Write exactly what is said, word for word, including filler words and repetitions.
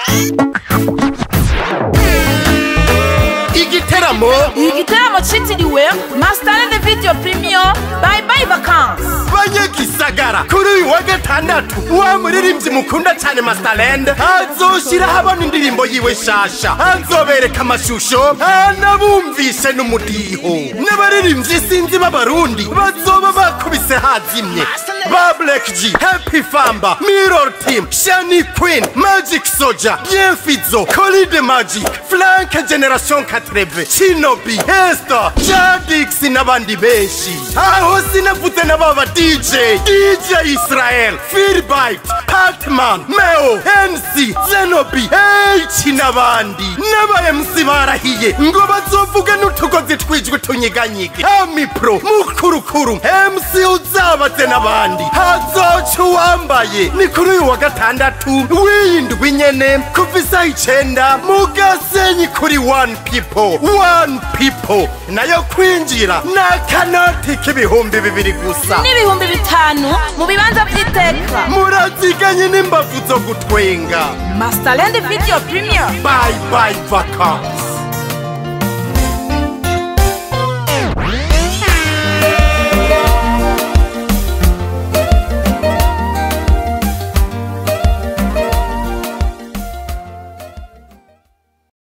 igiteramo igiteramo citiriwe Masterland Video Premium Bye Bye Vacances banyagisagara kuri uyu wa gatandatu wa muririmbyi mukunda cyane Masterland azoshira habona indirimbo yiwe shasha azobereka amashusho anabumvise n'umudiho n'abaririmbyi sinzi b'abarundi bazoba bakubise hazimye ba Black G, Happy Famba, Mirror Team, Shani Queen, Magic Soldier, Bienfizo, Colide Magic, Flank Generation Katreve, Shinobi, Esther, Jadix n'abandi benshi. Aho sinavuze n'ababa D J, D J Israel, Feelbite, Patman, Meo, N C, Zenobi, H n'abandi. N'aba M C barahiye ngo bazovuga n'utugozi twijwe tunyiganyige. Ami Pro, Mukurukuru, M C uzabaze n'abandi. Hazoca uwambaye ni kuri uyu wa gatandatu w'indwi nyene kuva isaha icenda mu Gasenyi kuri One People One People nayo kwinjira n'akanoti k'ibihumbi bibiri gusa n'ibihumbi bitanu mu bibanza vy'iteka muraziganye n'imbavu zo gutwenga. Masterland Video Premium Bye Bye Vacances.